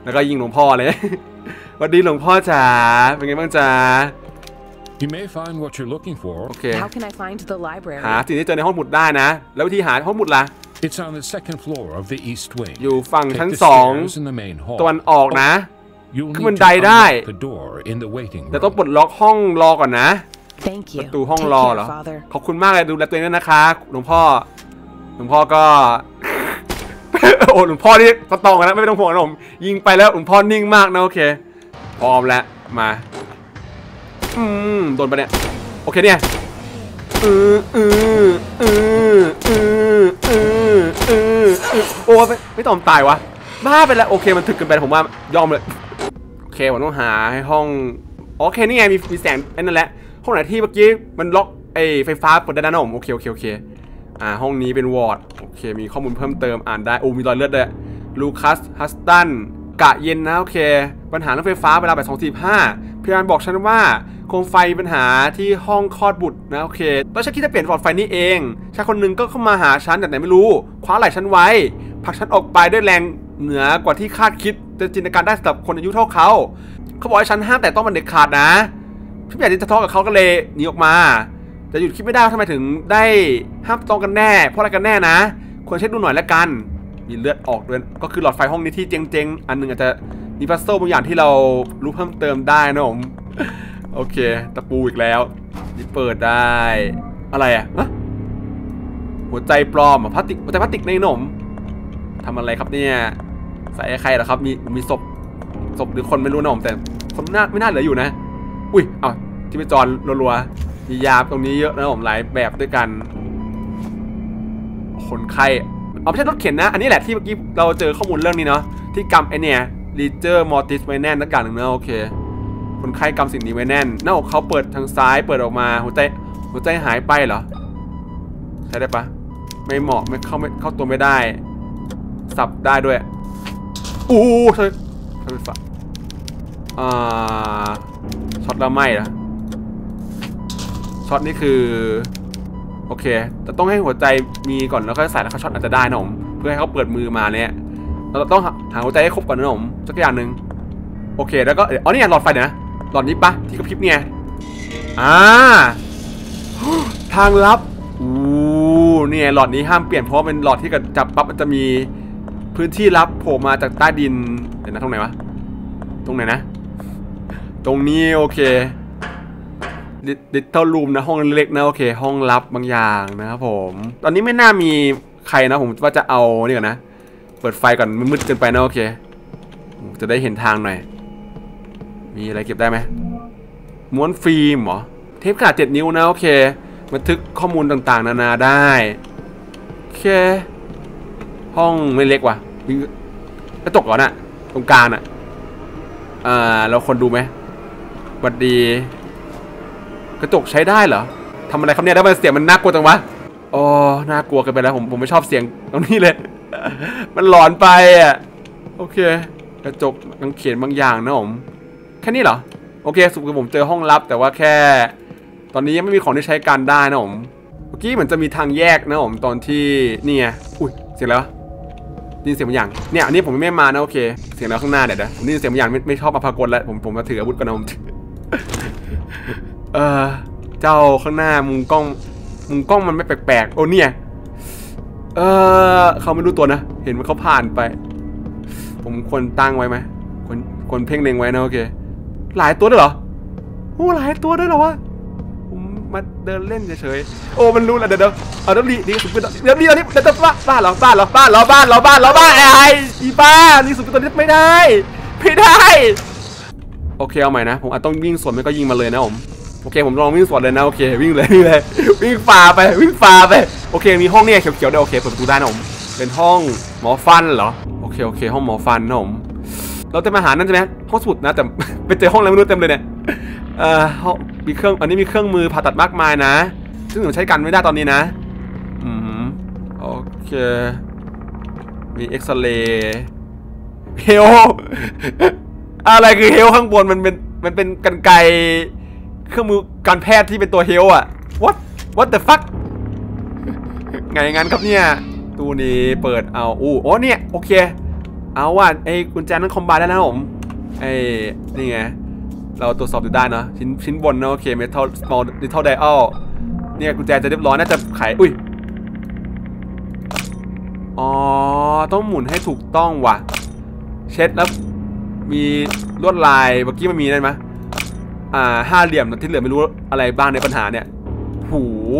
แล้วก็ยิงหลวงพ่อเลยสวัสดีหลวงพ่อจ๋าเป็นไงบ้างจ๋า You may find what you're looking for. โอเค How can I find the library? หาสิ่งที่เจอในห้องหมุดได้นะแล้ววิธีหาห้องหมุดล่ะ It's on the second floor of the east wing. อยู่ฝั่ง Take ชั้น the สอง stairs in the main hall. ตะวันออกนะ You'll ขึ้นบัน need to ไดได้ unlock the door in the waiting แต่ต้อง room. ปลดล็อกห้องรอก่อนนะ Thank ป you. ระตูห้อง Take รอ care, เหรอ Father. ขอบคุณมากเลยดูแลตัวเองด้วยนะคะหลวงพ่อหลวงพ่อก็ โอ้หลวงพ่อนี่สตองกันนะไม่ต้องห่วงนะผมยิงไปแล้วหลวงพ่อนิ่งมากนะโอเคพร้อมแล้วมาอืมโดนไปเนี่ยโอเคเนี่ยอืออืออืออืออืออือโอ้ไม่ไม่ต้องตายวะบ้าไปแล้วโอเคมันถึกเกินไปผมว่ายอมเลยโอเคผมต้องหาให้ห้องโอเคนี่ไงมีมีแสงไอ้นั่นแหละห้องไหนที่เมื่อกี้มันล็อกไอ้ไฟฟ้าเปิดได้นะผมโอเคโอเคโอเคอ่าห้องนี้เป็นวอร์ดโอเคมีข้อมูลเพิ่มเติมอ่านได้โอ้มีรอยเลือดด้วยลูคัสฮัสตันกะเย็นนะโอเคปัญหาเรื่องไฟฟ้าเวลาแบบสองสี่ห้าพยานบอกฉันว่าโคมไฟปัญหาที่ห้องคลอดบุตรนะโอเคตอนฉันคิดจะเปลี่ยนหลอดไฟนี่เองชายคนหนึ่งก็เข้ามาหาฉันแต่ไหนไม่รู้คว้าไหล่ฉันไว้ผลักฉันออกไปด้วยแรงเหนือกว่าที่คาดคิดจะจินตนาการได้สำหรับคนอายุเท่าเขาเขาบอกให้ฉันห้ามแต่ต้องมันเด็ดขาดนะฉันอยากจะทะเลาะกับเขาก็เลยหนีออกมาแต่หยุดคิดไม่ได้ว่าทำไมถึงได้ห้ามต้องกันแน่เพราะอะไรกันแน่นะควรเช็คดูหน่อยแล้วกันมีเลือดออกด้วยก็คือหลอดไฟห้องนี้ที่เจ๊งๆอันนึงอาจจะมีพัซเซิลบางอย่างที่เรารู้เพิ่มเติมได้นะผมโอเคตะปูอีกแล้วนี่เปิดได้อะไรอะฮะหัวใจปลอมอะพลาสติกหัวใจพลาสติกในหนมทำอะไรครับเนี่ยใส่ใครเหรอครับมีมีศพศพหรือคนไม่รู้นะผมแต่คนน่าไม่น่าเหลืออยู่นะอุ้ยอ้าวที่ไปจอนรัวๆมียาตรงนี้เยอะนะผมหลายแบบด้วยกันคนไข้เอาไม่ใช่รถเข็นนะอันนี้แหละที่เมื่อกี้เราเจอข้อมูลเรื่องนี้เนาะที่กำไอเนี่ยลีเจอร์มอร์ติสไว้แน่นนักการหนึ่งนะโอเคคนไข้กำสิ่งนี้ไว้แน่นหน้าอกเขาเปิดทางซ้ายเปิดออกมาหัวใจหัวใจหายไปเหรอใช้ได้ปะไม่เหมาะไม่เข้าไม่เข้าตัวไม่ได้สับได้ด้วยอู้ใช่ใช่ไฟฟ้าอ่าช็อตแล้วไหมเหรอช็อตนี่คือโอเคแต่ต้องให้หัวใจมีก่อนแล้วค่อยใส่แล้วเขาช็อตอาจจะได้นะผมเพื่อให้เขาเปิดมือมาเนี่ยเราต้องหาหัวใจให้ครบก่อนนะผมสักอย่างหนึ่งโอเคแล้วก็อ๋อนี่ไงหลอดไฟนะหลอดนี้ปะที่กระพริบเนี่ยอ่าทางลับอู้เนี่ยหลอดนี้ห้ามเปลี่ยนเพราะเป็นหลอดที่กระจับปั๊บมันจะมีพื้นที่ลับโผล่มาจากใต้ดินเดี๋ยวนะตรงไหนวะตรงไหนนะตรงนี้โอเคดิจิตอลรูมนะห้องเล็กนะโอเคห้องลับบางอย่างนะครับผมตอนนี้ไม่น่ามีใครนะผมว่าจะเอานี่ก่อนนะเปิดไฟก่อนมืดเกินไปนะโอเคจะได้เห็นทางหน่อยมีอะไรเก็บได้ไหมม้วนฟิล์มเหรอเทปขนาดเจ็ดนิ้วนะโอเคบันทึกข้อมูลต่างๆนานาได้โอเคห้องไม่เล็กว่ะมีกระจกก่อนนะตรงกลางน่ะอ่าเราคนดูไหมสวัสดีกระจกใช้ได้เหรอทำอะไรครับเนี่ยแล้วมันเสียงมันน่ากลัวจังวะอ๋อน่ากลัวเกินไปแล้วผมผมไม่ชอบเสียงตรงนี้เลย มันหลอนไปอ่ะโอเคกระจกกางเขนบางอย่างนะผมแค่นี้เหรอโอเคสุดคือผมเจอห้องลับแต่ว่าแค่ตอนนี้ยังไม่มีของที่ใช้การได้นะผมเมื่อกี้เหมือนจะมีทางแยกนะผมตอนที่นี่ไงอุ้ยเสียงแล้วได้ยินเสียงบางอย่างเนี่ยอันนี้ผมไม่มานะโอเคเสียงแล้วข้างหน้าเดี๋ยวนะผมได้ยินเสียงบางอย่างไม่ไม่ชอบมาพากลแล้วผมผมมาถืออาวุธกันนะผม เออเจ้าข้างหน้ามุมกล้องมุมกล้องมันไม่แปลกๆโอ้เนี่ยเออเขาไม่รู้ตัวนะเห็นว่าเขาผ่านไปผมควรตั้งไว้ไหมควรควรเพ่งเล็งไว้นะโอเคหลายตัวด้วยเหรอโอ้หลายตัวด้วยเหรอวะผมมาเดินเล่นเฉยๆโอ้มันรู้แล้วเดี๋ยวเดี๋ยวเอาเดี๋ยวดีดีสุดเดี๋ยวดีอันนี้เดี๋ยวบ้าบ้าเหรอบ้าเหรอบ้าเหรอบ้าเหรอบ้าเหรอบ้าไอ้อีบ้านี่สุดตัวนี้ไม่ได้ไม่ได้โอเคเอาใหม่นะผมอาจต้องวิ่งสวนไม่ก็ยิงมาเลยนะผมโอเคผมลองวิ่งสวนเลยนะโอเควิ่งเลยวิ่งเลยวิ่งฝ่าไปวิ่งฝ่าไปโอเคมีห้องเนี่ยเขียวๆด้วยโอเคเปิดประตูได้นะผมเป็นห้องหมอฟันเหรอโอเคโอเคห้องหมอฟันนะผมเราจะมาหานั่นใช่ไหมห้องสมุดนะแต่ไปเจอห้องอะไรไม่รู้เต็มเลยเนี่ยเอ่อห้องมีเครื่องอันนี้มีเครื่องมือผ่าตัดมากมายนะซึ่งผมใช้กันไม่ได้ตอนนี้นะอืมโอเคมีเอ็กซเรย์เฮลอะไรคือเฮลข้างบนมันเป็นมันเป็นกรรไกรเครื่องมือการแพทย์ที่เป็นตัวเฮลอะ what what the fuck ไงงั้นครับเนี่ยตู้นี้เปิดเอาอู้โอ้เนี่ยโอเคเอาว่ะไอ้กุญแจนั้นคอมไบได้แล้วนะผมไอ้นี่ไงเราตรวจสอบดูได้เนาะชิ้นชิ้นบนเนาะโอเค metal small little dial เนี่ยกุญแจจะเรียบร้อยน่าจะไขอุ้ยอ๋อต้องหมุนให้ถูกต้องว่ะเช็ดแล้วมีลวดลายเมื่อกี้มันมีได้ไหมอ่าห้าเหลี่ยมที่เหลือไม่รู้อะไรบ้างในปัญหาเนี่ยโห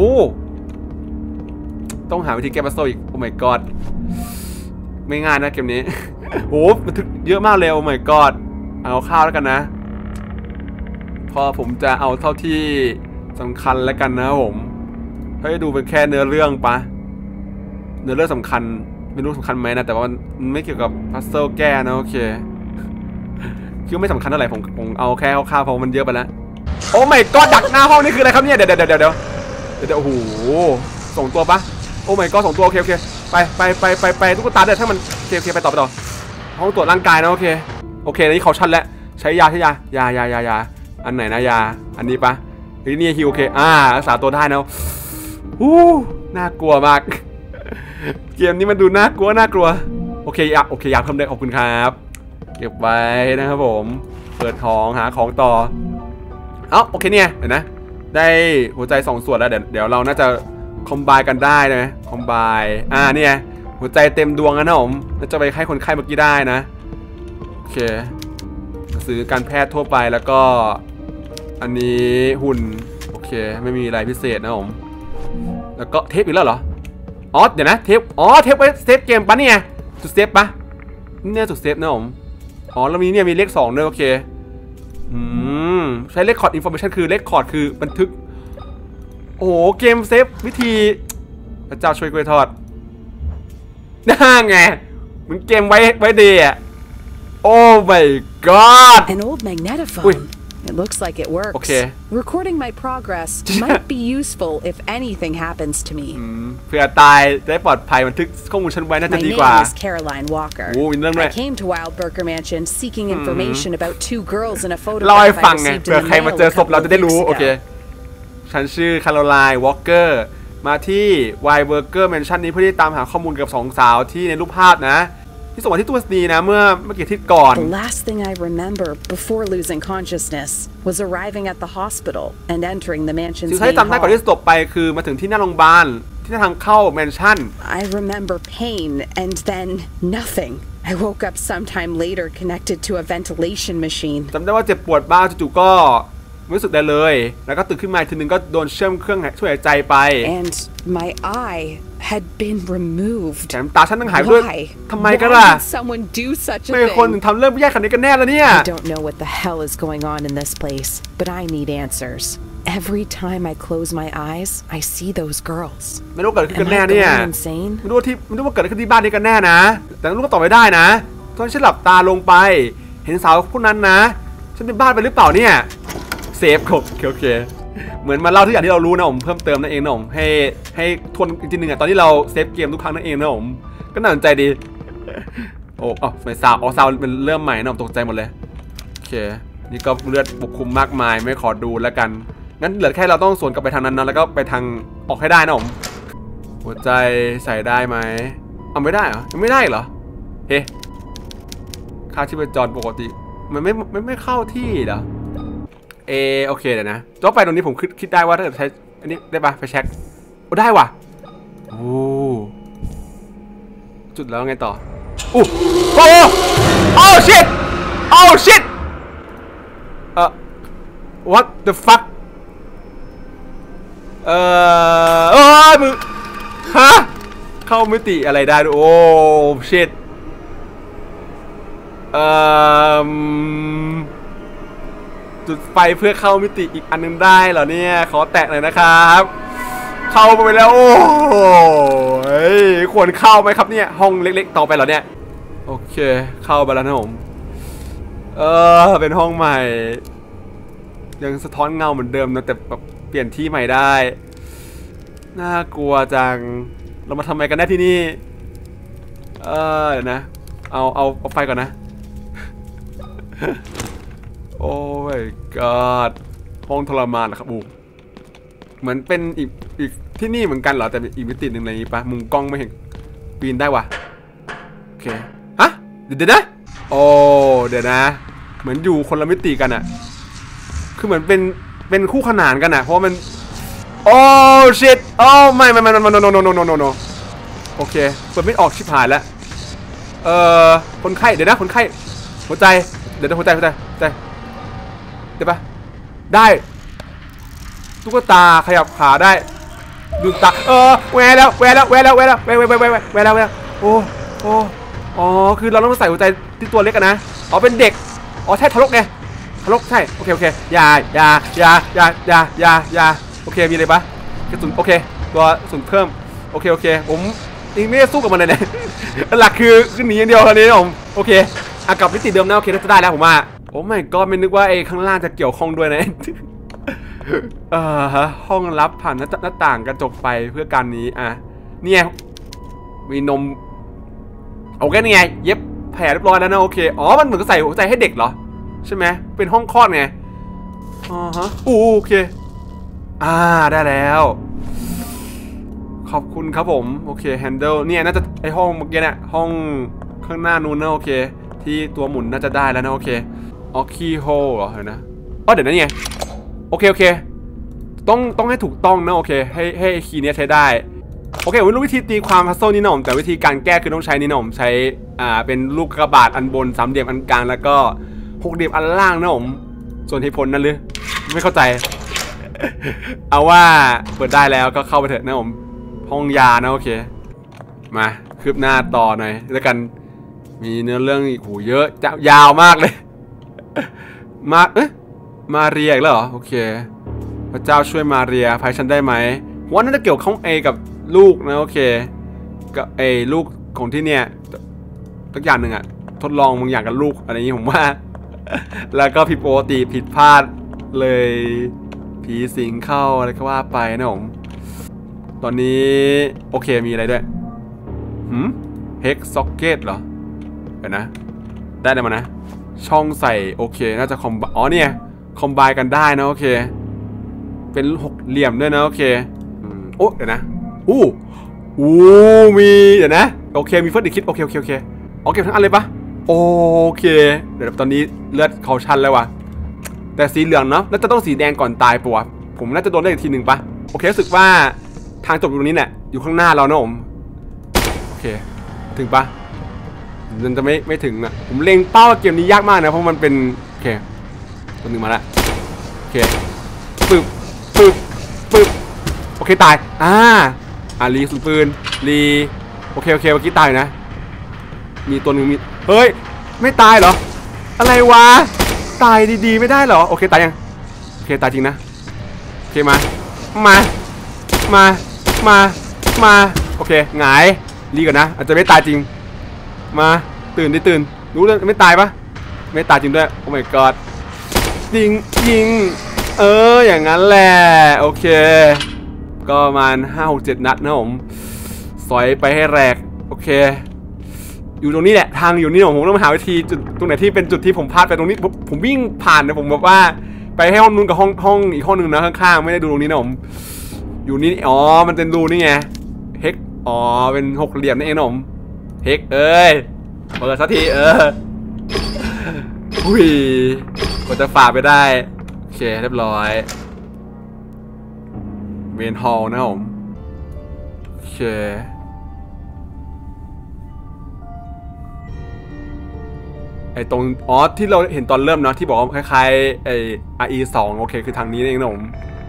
ต้องหาวิธีแก้ปัญหาอีกโอ้ my god ไม่ง่ายนะเกมนี้โหมันทึกเยอะมากเลยโอ้ my god เอาข้าวแล้วกันนะพอผมจะเอาเท่าที่สำคัญแล้วกันนะผมให้ดูเป็นแค่เนื้อเรื่องปะเนื้อเรื่องสำคัญไม่รู้สำคัญไหมนะแต่ว่ามันไม่เกี่ยวกับพัซเซิลแก้นะโอเคคือไม่สำคัญเท่าไหร่ผมผมเอาแค่ข้าวๆเพราะมันเยอะไปแล้วโอ้ my god ดักหน้าห้องนี่คืออะไรครับเนี่ยเดี๋ยวเดี๋ยวเดี๋ยวเดี๋ยวเดี๋ยวโอ้โหส่งตัวปะโอ้ my god ส่งตัวโอเคโอเคไปไปไปไปไปตุ๊กตาเดี๋ยวถ้ามันโอเคโอเคไปต่อไปต่อห้องตรวจร่างกายนะโอเคโอเคนี่เขาชัดแล้วใช้ยาใช้ยายายายายาอันไหนนะยาอันนี้ปะนี่นี่ฮิวโอเคอ่ารักษาตัวได้นะฮู้น่ากลัวมากเกมนี้มันดูน่ากลัวน่ากลัวโอเคอ่ะโอเคยาเพิ่มได้ขอบคุณครับเก็บไว้นะครับผมเปิดท้องหาของต่อเอ้าโอเคเนี่ยเดี๋ยวนะได้หัวใจสองส่วนแล้วเดี๋ยวเดี๋ยวเราน่าจะคอมไบกันได้นะคอมไบอ่าเนี่ยหัวใจเต็มดวงนะผมน่าจะไปให้คนไข้เมื่อกี้ได้นะโอเคซื้อการแพทย์ทั่วไปแล้วก็อันนี้หุ่นโอเคไม่มีอะไรพิเศษนะผมแล้วก็เทปอีกแล้วเหรออ๋อเดี๋ยวนะเทปอ๋อเทปไว้เซฟเกมปะเนี่ยจุดเซฟปะเนี่ยจุดเซฟนะผมอ๋อแล้วมีเนี่ยมีเลขสองด้วยโอเคอืมใช้เลขคอร์ดอินโฟเมชันคือเลขคอร์ดคือบันทึกโอ้เกมเซฟวิธีพระเจ้าช่วยกล้วยทอดน่าไงมันเกมไว้ไว้เดย์อะโอ้ my god An old magnetophone. Ui. It looks like it works. Okay. Recording my progress might be useful if anything happens to me. เพื่อตายได้ปลอดภัยบันทึกข้อมูลฉันไว้น่าจะ My ดีกว่า name is Caroline Walker. โอ้มีเรื่องด้วย I came to Wildberger Mansion seeking information about two girls in a เล่าให้ photograph ฟัง I ไง received เผื่อ in ใคร the มา mail เจอ a ศพเรา couple จะ of ได้รู้ weeks โอเค ago. ฉันชื่อคาโรไลน์วอลเกอร์มาที่ Wildberger Mansion นี้เพื่อที่ตามหาข้อมูลเกี่ยวกับสองสาวที่ในรูปภาพนะที่ส่งมาที่ตัวนี้นะเมื่อเมื่อกี่อาทิตย์ก่อน The last thing I remember before losing consciousness was arriving at the hospital and entering the mansion's สิ่งที่ main จำได้ก่อนที่ hall. จะจบไปคือมาถึงที่หน้าโรงพยาบาลที่หน้าทางเข้าแมนชั่น I remember pain and then nothing. I woke up sometime later connected to a ventilation machine. จำได้ว่าเจ็บปวดบ้างจู่ๆก็ไม่รู้สึกได้เลยแล้วก็ตื่นขึ้นมาทีนึงก็โดนเชื่อมเครื่องช่วยหายใจไป And my eye had been removed. แถมตาฉันต้องหายด้วย Why? ทำไมกันล่ะ Why did someone do such a ไม่คน thing? ทำเรื่องแย่ขนาดนี้กันแน่แล้วเนี่ย I don't know what the hell is going on in this place, but I need answers. Every time I close my eyes, I see those girls. ไม่รู้เกิดขึ้นกัน Am แน่ I เนี่ย going insane? ไม่รู้ว่าที่ไม่รู้ว่าเกิดขึ้นที่บ้านนี้กันแน่นะแต่ลูกก็ตอบไม่ได้นะตอนฉันหลับตาลงไปเห็นสาวพวกนั้นนะฉันเป็นบ้าไปหรือเปล่าเนี่ยเซฟโอเคโอเคเหมือนมาเล่าทุกอย่างที่เรารู้นะผมเพิ่มเติมนั่นเองนะผมให้ให้ทวนอีกทีหนึ่งอ่ะตอนที่เราเซฟเกมทุกครั้งนั่นเองนะผมก็น่าสนใจดีโอ้อ๋อไม่ซาวอ๋อซาวเป็นเริ่มใหม่นะผมตกใจหมดเลยโอเคนี่ก็เลือดปกคลุมมากมายไม่ขอดูแล้วกันงั้นเหลือแค่เราต้องสวนกลับไปทางนั้นนะแล้วก็ไปทางออกให้ได้นะผมหัวใจใส่ได้ไหมเอาไม่ได้เหรอยังไม่ได้เหรอเฮ้ค่าชีพจรปกติมันไม่ไม่ไม่เข้าที่เหรอเอโอเคเดี๋ยวนะต่อไปตรงนี้ผมคิดคิดได้ว่าถ้าเกิดใช้อันนี้ได้ปะไฟแช็กโอ้ได้ว่ะโอ้จุดแล้วไงต่ออู้โอ้โอ้ชิตโอ้ชิตเอ่อ what the fuck เอ่อเอ้ยมึงฮะเข้ามิติอะไรได้ด้วยโอ้ชิตเอ่อจุดไฟเพื่อเข้ามิติอีกอันนึงได้เหรอเนี่ยขอแตะหน่อยนะครับเข้าไปแล้วโอ้ยควรเข้าไหมครับเนี่ยห้องเล็กๆต่อไปเหรอเนี่ยโอเคเข้าไปแล้วนะผมเออเป็นห้องใหม่ยังสะท้อนเงาเหมือนเดิมนะแต่แบบเปลี่ยนที่ใหม่ได้น่ากลัวจังเรามาทำอะไรกันได้ที่นี่เออเดี๋ยวนะเอาเอาเอาไฟก่อนนะโอ้ my god ห้องทรมานนะครับอูเหมือนเป็นอีกอีกที่นี่เหมือนกันเหรอแต่อีกมิติหนึ่งอะไรนี้ปะมุมกล้องไม่เห็นปีนได้วะโอเคฮะเดี๋ยวนะโอ้เดี๋ยวนะเหมือนอยู่คนละมิติกันอะคือเหมือนเป็นเป็นคู่ขนานกันอะเพราะมันโอ้ชิตโอ้ไม่ไม่ไม่ไม่ no no no no no no no โอเคเปิดไม่ออกชิบหายแล้วเอ่อคนไข้เดี๋ยวนะคนไข้หัวใจเดี๋ยวนะหัวใจหัวใจหัวใจเดี๋ยวปะได้ตุ๊กตาขยับขาได้ดูตาเออแหวแล้วแหวแล้วแหวแล้วแหวแล้วแหวแหวแหวแหวแหวแล้วแหวแล้วโอ้โอ้อ๋อคือเราต้องใส่หัวใจที่ตัวเล็กกันนะอ๋อเป็นเด็กอ๋อใช่ทารกไงทารกใช่โอเคโอเคยายายายายายายาโอเคมีอะไรปะกระสุนโอเคตัวกระสุนเพิ่มโอเคโอเคผมยังไม่ได้สู้กับมันเลยเนี่ยหลักคือคือหนีอย่างเดียวตอนนี้ผมโอเคอ่ะกลับมิติเดิมนะโอเคน่าจะได้แล้วผมว่าโอ้ไม่ก็ไม่นึกว่าไอ้ข้างล่างจะเกี่ยวข้องด้วยนะเออฮะห้องลับผ่านหน้าต่างกระจกไปเพื่อการนี้อ่ะเนี่ยมีนมโอเคนี่ไงเย็บแผลเรียบร้อยแล้วนะโอเคอ๋อมันเหมือนกับใส่หัวใจให้เด็กเหรอใช่ไหมเป็นห้องคลอดไงอ๋อฮะโอเคอ่าได้แล้วขอบคุณครับผมโอเคแฮนเดิลเนี่ยน่าจะไอห้องเมื่อกี้เนี่ยห้องข้างหน้านู้นนะโอเคที่ตัวหมุนน่าจะได้แล้วนะโอเคอ๋อคีย์โฮเหรอเห็นนะอ๋อเดี๋ยวนะเนี่ยโอเคโอเคต้องต้องให้ถูกต้องนะโอเคให้ให้คีย์นี้ใช้ได้โอเคผมรู้วิธีตีความพัซเซิลนี่หน่อมแต่วิธีการแก้คือต้องใช้นี่หน่อมใช้อ่าเป็นลูกกระบาดอันบนสามเหลี่ยมอันกลางแล้วก็หกเหลี่ยมอันล่างนะผมส่วนเหตุผลนั่นหรือไม่เข้าใจเอาว่าเปิดได้แล้วก็เข้าไปเถอะนะผมห้องยานะโอเคมาคืบหน้าต่อหน่อยแล้วกันมีเนื้อเรื่องอีกหูเยอะจะยาวมากเลยมาเอ๊ะมาเรียอีกแล้วเหรอโอเคพระเจ้าช่วยมาเรียภัยฉันได้ไหมว่าน่าจะเกี่ยวข้องเอกับลูกนะโอเคกับเอลูกของที่เนี่ยทุกอย่างหนึ่งอะทดลองบางอย่างกับลูกอะไรอย่างนี้ผมว่าแล้วก็ผิดปกติผิดพลาดเลยผีสิงเข้าอะไรก็ว่าไปนะผมตอนนี้โอเคมีอะไรด้วยหืมเฮกซ็อกเก็ตเหรอเดี๋ยวนะได้เลยมานะช่องใส่โอเคน่าจะคอมอ๋อเนี่ยคอมไบกันได้นะโอเคเป็นหกเหลี่ยมด้วยนะโอเคโอ้เดี๋ยวนะอู้อู้มีเดี๋ยวนะโอเคมีเฟิร์สดิคิดโอเคโอเคโอเคโอเคทั้งอันเลยปะโอเคเดี๋ยวตอนนี้เลือดเขาชันแล้ววะแต่สีเหลืองเนาะแล้วจะต้องสีแดงก่อนตายปะวะผมน่าจะโดนได้อีกทีหนึ่งปะโอเครู้สึกว่าทางจบอยู่ตรงนี้เนี่ยอยู่ข้างหน้าเรานะผมโอเคถึงปะมันจะไม่ไม่ถึงอ่ะผมเล็งเป้าเกมนี้ยากมากนะเพราะมันเป็นโอเคตัวหนึ่งมาแล้วโอเคปึ๊บปึ๊บปึ๊บโอเคตายอ่าอ่ารีสุนปืนรีโอเคโอเคเมื่อกี้ตายนะมีตัวหนึ่งมีเฮ้ยไม่ตายเหรออะไรวะตายดีๆไม่ได้เหรอโอเคตายยังโอเคตายจริงนะโอเคมามามามามาโอเคหงายรีก่อนนะอาจจะไม่ตายจริงมาตื่นดิตื่นรู้เลยไม่ตายปะไม่ตายจริงด้วยโอ้ my god ยิงยิงเอออย่างนั้นแหละโอเคก็ประมาณห้าหกเจ็ดนัดนะผมสอยไปให้แรกโอเคอยู่ตรงนี้แหละทางอยู่นี่ผมต้องหาวิธีจุดตรงไหนที่เป็นจุดที่ผมพลาดไปตรงนี้ผมวิ่งผ่านนะผมแบบว่าไปให้ห้องนู้นกับห้องห้องอีกห้องนึงนะข้างๆไม่ได้ดูตรงนี้นะผมอยู่นี่อ๋อมันเป็นรูนี่ไงเฮกอ๋อเป็นหกเหลี่ยมนี่เองนะผมเฮกเอ้ยเปิดสักทีเอออุ้ยกว่าจะฝ่าไปได้โอเคเรียบร้อยเวนฮอลนะผมโอเคไอตรงอ๋อที่เราเห็นตอนเริ่มเนาะที่บอกว่าคล้ายๆไอ อาร์ อี สองโอเคคือทางนี้เองนะผม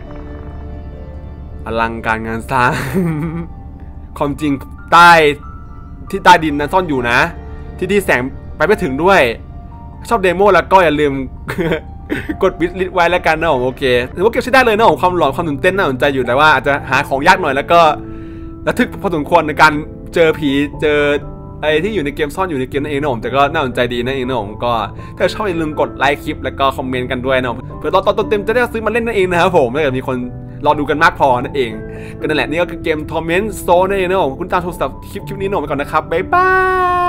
อลังการงานสร้างความจริงใต้ที่ใต้ดินนั้นซ่อนอยู่นะที่ที่แสงไปไม่ถึงด้วยชอบเดโมแล้วก็อย่าลืม กดวิดลิสไว้แล้วกันนะผมโอเคถือว่าเก็บใช้ได้เลยนะผมความหลอนความตื่นเต้นน่าสนใจอยู่แต่ว่าอาจจะหาของยากหน่อยแล้วก็ระทึกพอสมควรในการเจอผีเจอไอ้ที่อยู่ในเกมซ่อนอยู่ในเกมนั่นเองนะผมแต่ก็น่าสนใจดีนั่นเองนะผมก็ถ้าชอบอย่าลืมกดไลค์คลิปแล้วก็คอมเมนต์กันด้วยนะเผื่อตอนตอนเต็มจะได้ซื้อมาเล่นนั่นเองนะครับผมถ้าเกิดมีคนรอดูกันมากพอนั่นเองก็นั่นแหละนี่ก็คือเกม Torment Zone นั่นเองนะผมคุณตามชมสำหรับคลิปคลิปนี้หน่อยไปก่อนนะครับบ๊ายบาย